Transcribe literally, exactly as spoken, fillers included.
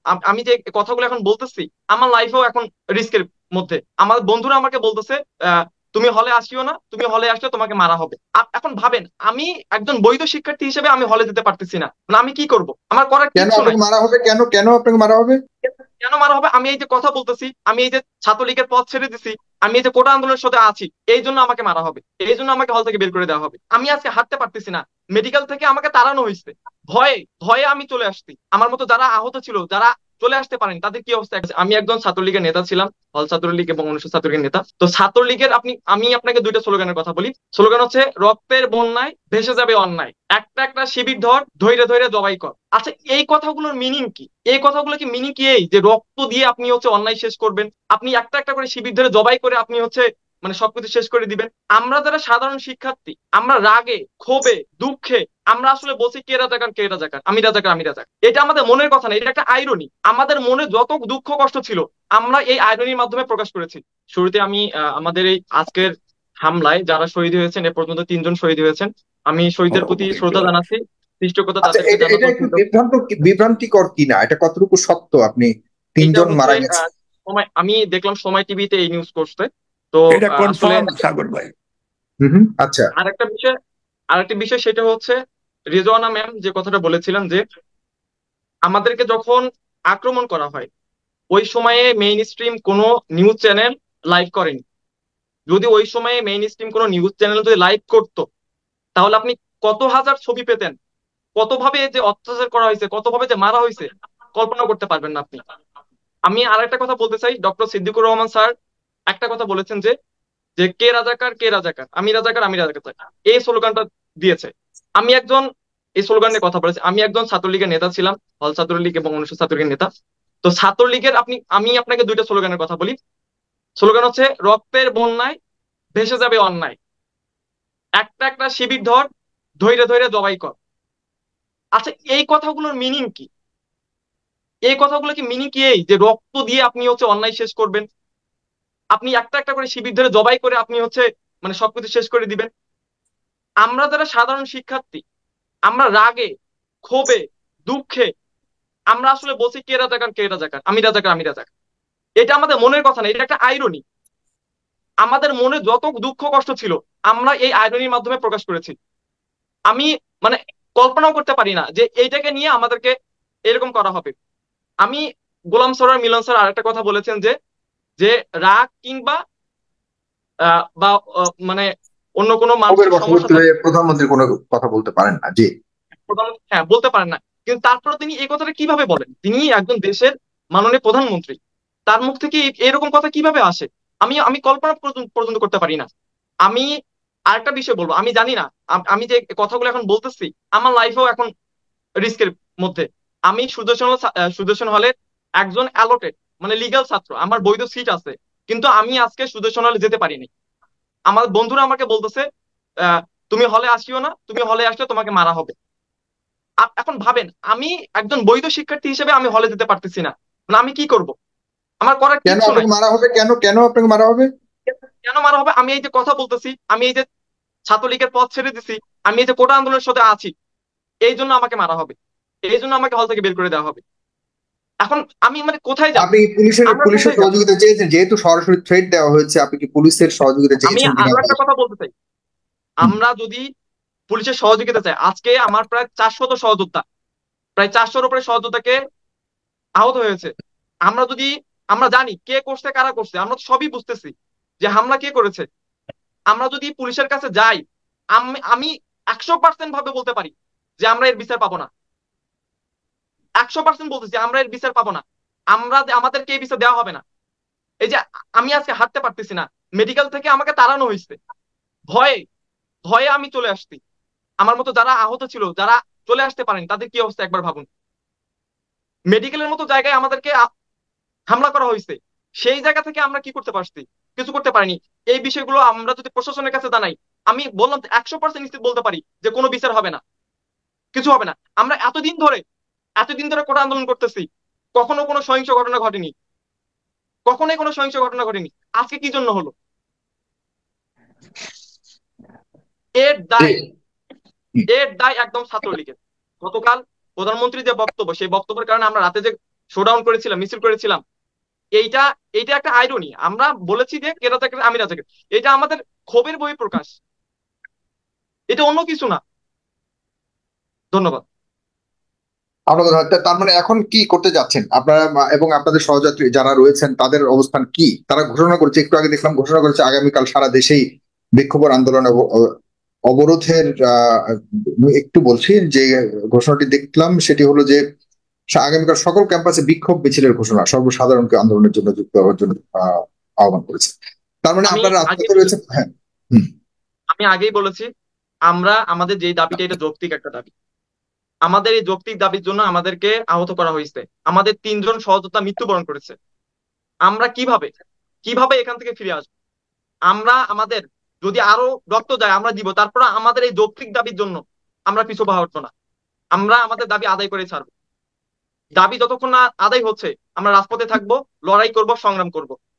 আম- আমি যে কথাগুলো এখন বলতেছি আমার লাইফেও এখন রিস্কের মধ্যে। আমার বন্ধুরা আমাকে বলতেছে আহ, তুমি হলে আসিও না, তুমি হলে আসলে তোমাকে মারা হবে। আপ- এখন ভাবেন, আমি একজন বৈধ শিক্ষার্থী হিসেবে আমি হলে যেতে পারতেছি না, মানে আমি কি করব? আমার করার কেন কিচ্ছু নাই। আপনাকে মারা হবে? কেন কেন আপনাকে মারা হবে? কেন মারা হবে? আমি এই যে কথা বলতেছি, আমি এই যে ছাত্রলীগের পথ ছেড়ে দিছি, আমি এই যে কোটা আন্দোলনের সাথে আছি, এই জন্য আমাকে মারা হবে, এই জন্য আমাকে হল থেকে বের করে দেওয়া হবে। আমি আজকে হাঁটতে পারতেছি না, মেডিকেল থেকে আমাকে তাড়ানো হয়েছে। ভয়ে ভয়ে আমি চলে আসছি। আমার মতো যারা আহত ছিল, যারা চলে আসতে পারেনি, তাদের কি অবস্থা? আমি একজন ছাত্রলীগের নেতা ছিলাম, হল ছাত্রলীগ এবং অনুষদ ছাত্রলীগের নেতা। তো ছাত্রলীগের আপনি আমি আপনাকে দুইটা স্লোগানের কথা বলি। স্লোগান হচ্ছে রক্তের বন্যায় ভেসে যাবে অন্যায়, একটা একটা শিবির ধর, ধৈর্য ধৈর্য জবাই কর। আচ্ছা, এই কথাগুলোর মিনিং কি? এই কথাগুলো কি মিনিং কি এই যে রক্ত দিয়ে আপনি হচ্ছে অন্যায় শেষ করবেন? আপনি একটা একটা করে শিবির ধরে জবাই করে আপনি হচ্ছে মানে সবকিছু শেষ করে দিবেন? আমরা যারা সাধারণ শিক্ষার্থী, আমরা রাগে, ক্ষোভে, দুঃখে আমরা আসলে বলছি কে রাজাকার কে রাজাকার, আমি রাজাকার আমি রাজাকার। এটা আমাদের মনের কথা না, এটা একটা আইরনি। আমাদের মনে যত দুঃখ কষ্ট ছিল আমরা এই আইরনির মাধ্যমে প্রকাশ করেছি। শুরুতে আমি আহ, আমাদের এই আজকের হামলায় যারা শহীদ হয়েছেন, এ পর্যন্ত তিনজন শহীদ হয়েছেন, আমি শহীদদের প্রতি শ্রদ্ধা জানাচ্ছি, কৃতজ্ঞতা আচ্ছা, তাদেরকে এটা এটা জানাতে একটু বিভ্রান্ত বিভ্রান্তিকর কিনা, এটা কতটুকু সত্য? আপনি এটা তিনজন হচ্ছে মারা গেছে। আহ, সময় আমি দেখলাম সময় টিভিতে এই নিউজ করছে। তো এটা আহ, আসলে কনফার্ম সাগর ভাই। হুম হুম, আচ্ছা। আরেকটা বিষয় আরেকটা বিষয় সেটা হচ্ছে রিজওয়ানা ম্যাম যে কথাটা বলেছিলেন যে আমাদেরকে যখন আক্রমণ করা হয় ওই সময়ে মেইন স্ট্রিম কোনো নিউজ চ্যানেল লাইভ করেনি। যদি ওই সময়ে মেইন স্ট্রিম কোনো নিউজ চ্যানেল যদি লাইভ করতো তাহলে আপনি কত হাজার ছবি পেতেন, কতভাবে যে অত্যাচার করা হয়েছে, কতভাবে যে মারা হয়েছে, কল্পনা করতে পারবেন না আপনি। আমি আরেকটা কথা বলতে চাই, ডক্টর সিদ্দিকুর রহমান স্যার একটা কথা বলেছেন যে যে কে রাজাকার কে রাজাকার, আমি রাজাকার আমি রাজাকার, এই স্লোগানটা দিয়েছে। আমি একজন এই স্লোগান নিয়ে কথা বলেছি, আমি একজন ছাত্রলীগের নেতা ছিলাম, হল ছাত্রলীগ এবং অনুষদ ছাত্রলীগের নেতা। তো ছাত্রলীগের আপনি আমি আপনাকে দুইটা স্লোগানের কথা বলি। স্লোগান হচ্ছে রক্তের বন্যায় ভেসে যাবে অন্যায়, একটা একটা শিবির ধর, ধৈর্য ধৈর্য জবাই কর। আচ্ছা, এই কথাগুলোর মিনিং কি? এই কথাগুলো কি মিনিং কি এই যে রক্ত দিয়ে আপনি হচ্ছে অন্যায় শেষ করবেন? আপনি একটা একটা করে শিবির ধরে জবাই করে আপনি হচ্ছে মানে সবকিছু শেষ করে দিবেন? আমরা যারা সাধারণ শিক্ষার্থী, আমরা রাগে, ক্ষোভে, দুঃখে আমরা আসলে বলছি কে রাজাকার কে রাজাকার, আমি রাজাকার আমি রাজাকার। এটা আমাদের মনের কথা না, এটা একটা আইরনি। আমাদের মনে যত দুঃখ কষ্ট ছিল আমরা এই আইরনির মাধ্যমে প্রকাশ করেছি। আমি মানে কল্পনাও করতে পারি না যে এইটাকে নিয়ে আমাদেরকে এরকম করা হবে। আমি গোলাম সরার মিলন স্যার আরেকটা কথা বলেছেন যে যে রাগ কিংবা আহ, বা আহ, মানে অন্য কোনো ক্ষোভের মানসিক সমস্যা বশবর্তী থাকলে হয়ে প্রধানমন্ত্রী কোনো কথা বলতে পারেন না, জি। প্রধানমন্ত্রী হ্যাঁ বলতে পারেন না, কিন্তু তারপরে তিনি এই কথাটা কিভাবে বলেন? তিনি একজন দেশের মাননীয় প্রধানমন্ত্রী, তার মুখ থেকে এই- এরকম কথা কিভাবে আসে? আমি আমি কল্পনা পর্যন্ত পর্যন্ত করতে পারি না। আমি আরেকটা বিষয় বলবো, আমি জানি না আম- আমি যে কথাগুলো এখন বলতেছি আমার লাইফেও এখন রিস্কের মধ্যে। আমি সুদর্শন হল ছা- আহ, সুদর্শন হলের একজন অ্যালোটেড মানে লিগ্যাল ছাত্র, আমার বৈধ সিট আছে, কিন্তু আমি আজকে সুদর্শন হলে যেতে পারিনি। আমার বন্ধুরা আমাকে বলতেছে আহ, তুমি হলে আসিও না, তুমি হলে আসলে তোমাকে মারা হবে। আপ- এখন ভাবেন, আমি একজন বৈধ শিক্ষার্থী হিসেবে আমি হলে যেতে পারতেছি না, মানে আমি কি করব? আমার করার কেন কিচ্ছু নাই। আপনাকে মারা হবে? কেন কেন আপনাকে মারা হবে? কেন মারা হবে? আমি এই যে কথা বলতেছি, আমি এই যে ছাত্রলীগের পথ ছেড়ে দিছি, আমি এই যে কোটা আন্দোলনের সাথে আছি, এই জন্য আমাকে মারা হবে, এই জন্য আমাকে হল থেকে বের করে দেওয়া হবে। এখন আমি মানে কোথায় যাব? আপনি পুলিশের আমরা পুলিশের কোথায় যাব? সহযোগিতা চেয়েছেন, যেহেতু সরাসরি থ্রেট দেওয়া হয়েছে, আপনি কি পুলিশের সহযোগিতা আমি চেয়েছেন কিনা? আরো একটা কথা বলতে চাই। হুম। আমরা যদি পুলিশের সহযোগিতা চাই, আজকে আমার প্রায় চারশত সহযোদ্ধা, প্রায় চারশোর উপরে সহযোদ্ধাকে আহত হয়েছে। আমরা যদি আমরা জানি কে করছে কারা করছে, আমরা তো সবই বুঝতেছি যে হামলা কে করেছে। আমরা যদি পুলিশের কাছে যাই, আমি আমি একশো পার্সেন্ট ভাবে বলতে পারি যে আমরা এর বিচার পাবো না। একশো পার্সেন্ট বলতেছি আমরা এর বিচার পাবো না। আমরা আমাদেরকে এই বিচার দেওয়া হবে না। এই যে আমি আজকে হাঁটতে পারতেছি না, মেডিকেল থেকে আমাকে তাড়ানো হয়েছে। ভয়ে ভয়ে আমি চলে আসছি। আমার মতো যারা আহত ছিল, যারা চলে আসতে পারেন, তাদের কি অবস্থা একবার ভাবুন। মেডিকেলের মতো জায়গায় আমাদেরকে আ- হামলা করা হয়েছে। সেই জায়গা থেকে আমরা কি করতে পারছি? কিছু করতে পারিনি। এই বিষয়গুলো আমরা যদি প্রশাসনের কাছে জানাই, আমি বললাম একশো পার্সেন্ট নিশ্চিত বলতে পারি যে কোনো বিচার হবে না, কিছু হবে না। আমরা এতদিন ধরে এতদিন ধরে কোটা আন্দোলন করতেছি, কখনো কোনো সহিংস ঘটনা ঘটেনি, কখনোই কোনো সহিংস ঘটনা ঘটেনি। আজকে কি জন্য হলো? এর জি। দায় এর দায় একদম ছাত্রলীগের। গতকাল প্রধানমন্ত্রী যে বক্তব্য, সেই বক্তব্যের কারণে আমরা রাতে যে শোডাউন করেছিলাম, মিছিল করেছিলাম। এইটা এইটা একটা আইরনি, আমরা বলেছি যে কে রাজাকার আমি রাজাকার, এটা আমাদের ক্ষোভের বহিঃপ্রকাশ, এটা অন্য কিছু না। ধন্যবাদ। আপনাদের ধন্যবাদ। তার মানে এখন কি করতে যাচ্ছেন আপনারা আহ, এবং আপনাদের সহযাত্রী যারা রয়েছেন তাদের অবস্থান কি? তারা ঘোষণা করেছে, একটু আগে দেখলাম ঘোষণা করেছে আগামীকাল সারা দেশেই বিক্ষোভ আর আন্দোলন অব- অ- অবরোধের আহ, একটু বলছি যে ঘোষণাটি দেখলাম সেটি হলো যে সা- আগামীকাল সকল ক্যাম্পাসে বিক্ষোভ মিছিলের ঘোষণা, সর্বসাধারণকে আন্দোলনের জন্য যুক্ত হওয়ার জন্য আহ, আহ্বান করেছে। তার মানে আমি আপনারা আগে রাজপথে রয়েছে, হ্যাঁ। হুম। আমি আগেই বলেছি, আমরা আমাদের যে দাবিটা, এটা যৌক্তিক একটা দাবি। আমাদের এই যৌক্তিক দাবির জন্য আমাদেরকে আহত করা হয়েছে, আমাদের তিনজন সহযোদ্ধা মৃত্যুবরণ করেছে। আমরা কিভাবে কিভাবে এখান থেকে ফিরে আসবো? আমরা আমাদের যদি আরো রক্ত যায় আমরা দিব, তারপর আমাদের এই যৌক্তিক দাবির জন্য আমরা পিছু পা হটবো না। আমরা আমাদের দাবি আদায় করে ছাড়বো। দাবি যতক্ষণ না আদায় হচ্ছে আমরা রাজপথে থাকবো, লড়াই করব, সংগ্রাম করব।